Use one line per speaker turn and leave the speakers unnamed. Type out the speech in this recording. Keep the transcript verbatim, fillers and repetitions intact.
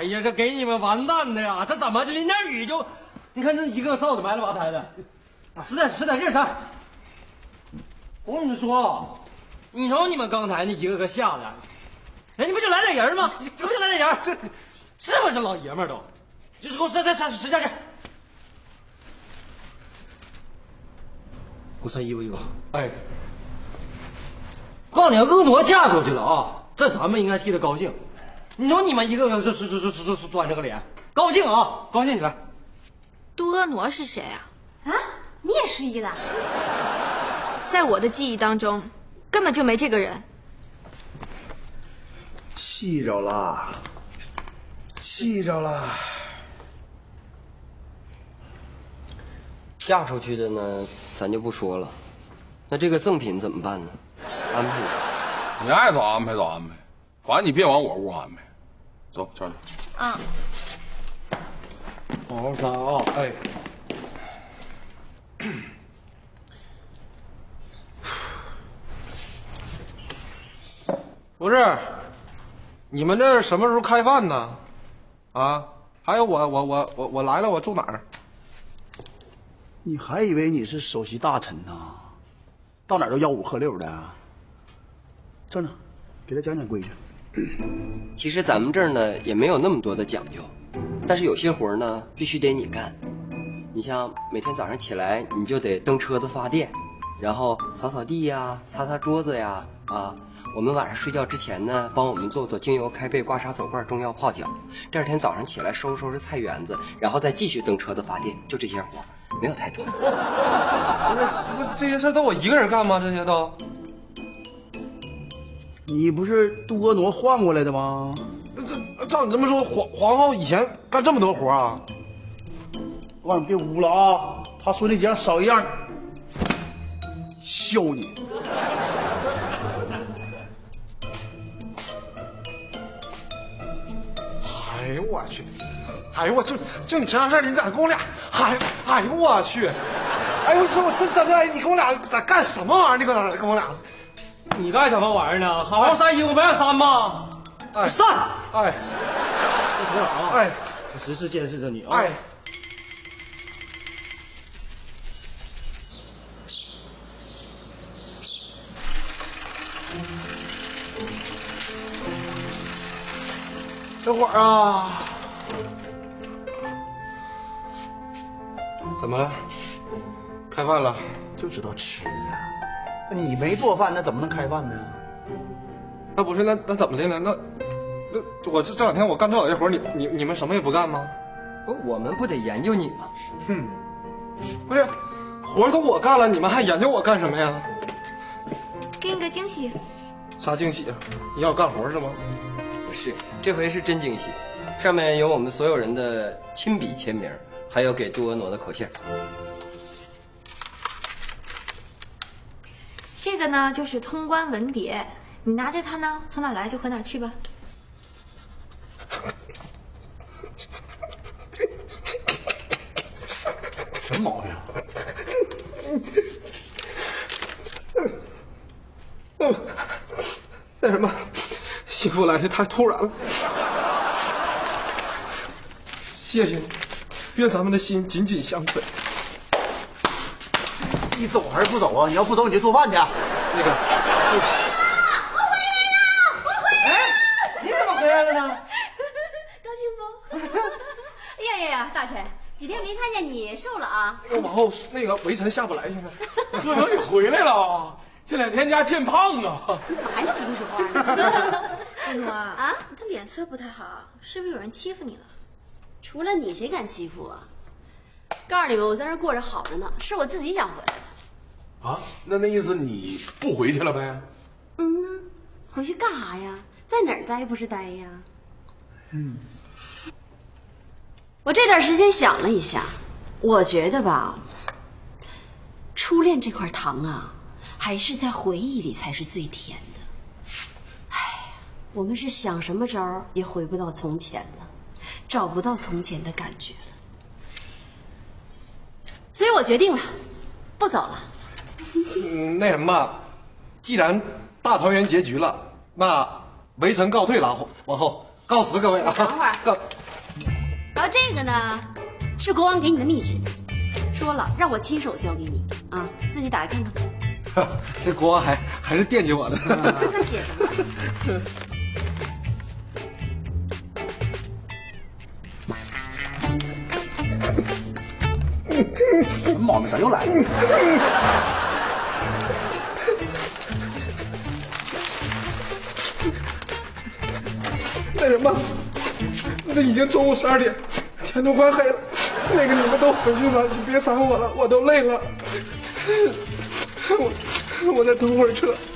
哎呀，这给你们完蛋的呀！这怎么这淋点雨就？你看这一个罩子埋了吧台的，啊，使点使点劲啥？我跟你们说，你瞅你们刚才那一个个吓的，人家不就来点人吗？这不就来点人？这是不是老爷们儿都？就是给我再再使使点劲。给我穿衣服衣服。哎，我告诉你，鄂诺嫁出去了啊，这咱们应该替他高兴。你瞅你们一个个是是是是是是钻这个脸，高兴啊，高兴起来。
杜婀娜是谁啊？
啊，你也失忆了？
在我的记忆当中，根本就没这个人。
气着了，气着了。
嫁出去的呢，咱就不说了。那这个赠品怎么办呢？安排
你爱咋安排咋安排，反正你别往我屋安排。走，娟子。
嗯。
好好穿啊！
哎。
不是，你们这什么时候开饭呢？啊，还有我我我我我来了，我住哪儿？
你还以为你是首席大臣呢？到哪儿都吆五喝六的。站着，给他讲讲规矩。
其实咱们这儿呢也没有那么多的讲究，但是有些活呢必须得你干。你像每天早上起来你就得蹬车子发电，然后扫扫地呀，擦擦桌子呀，啊。我们晚上睡觉之前呢，帮我们做做精油开背、刮痧走罐、中药泡脚。第二天早上起来收拾收拾菜园子，然后再继续蹬车子发电，就这些活，没有太多。
不是，不是这些事都我一个人干吗？这些都？
你不是杜婀娜换过来的吗？
这照你这么说，皇皇后以前干这么多活啊？
我告诉你别污了啊！他说那几样少一样，削你！
哎呦我去！哎呦我就就你这样事儿，你咋跟我俩？哎哎呦我去！哎呦我说我真真的，哎，你跟我俩咋干什么玩意儿？你跟我跟我俩？
你干什么玩意儿呢？好好删衣服，不让删吗？
哎，
删！
哎，
不行啊！
哎，
我实时监视着你啊！
哎。这会儿啊，怎么了？开饭了？
就知道吃啊！你没做饭，那怎么能开饭呢？
那不是那那怎么的呢？那那我这这两天我干这老些活，你你你们什么也不干吗？
不，我们不得研究你吗？
哼，不是，活都我干了，你们还研究我干什么呀？
给你个惊喜。
啥惊喜啊？你要干活是吗？
不是，这回是真惊喜，上面有我们所有人的亲笔签名，还有给杜婀娜的口信。
这个呢就是通关文牒，你拿着它呢，从哪儿来就回哪儿去吧。
什么毛病？
嗯，那什么，幸福来的太突然了。谢谢你，愿咱们的心紧紧相随。
你走还是不走啊？你要不走你就做饭去。
那个，
我回来了，我回来了！
哎，你怎么回来了呢？
高兴不？哎呀呀呀，大臣，几天没看见你，瘦了啊！
那往后那个围城下不来，现在。
哥哥你回来了，这两天家见胖啊！
你怎么还那么不说话呢？
婀娜
啊，
他脸色不太好，是不是有人欺负你了？
除了你，谁敢欺负我？告诉你们，我在这过着好着呢，是我自己想回来的。
啊，那那意思你不回去了呗？
嗯呢，回去干啥呀？在哪儿待不是待呀？嗯，我这段时间想了一下，我觉得吧，初恋这块糖啊，还是在回忆里才是最甜的。唉，我们是想什么招也回不到从前了，找不到从前的感觉了，所以我决定了，不走了。
嗯，那什么，既然大团圆结局了，那围城告退了，往后告辞各位啊。
等会儿。
告。
然后这个呢，是国王给你的密旨，说了让我亲手交给你啊，自己打开看看。
这国王还还是惦记我的。
看看写什么。
什么毛病？咋又来了？
那什么，那已经中午十二点，天都快黑了。那个你们都回去吧，你别烦我了，我都累了。我我再等会儿车。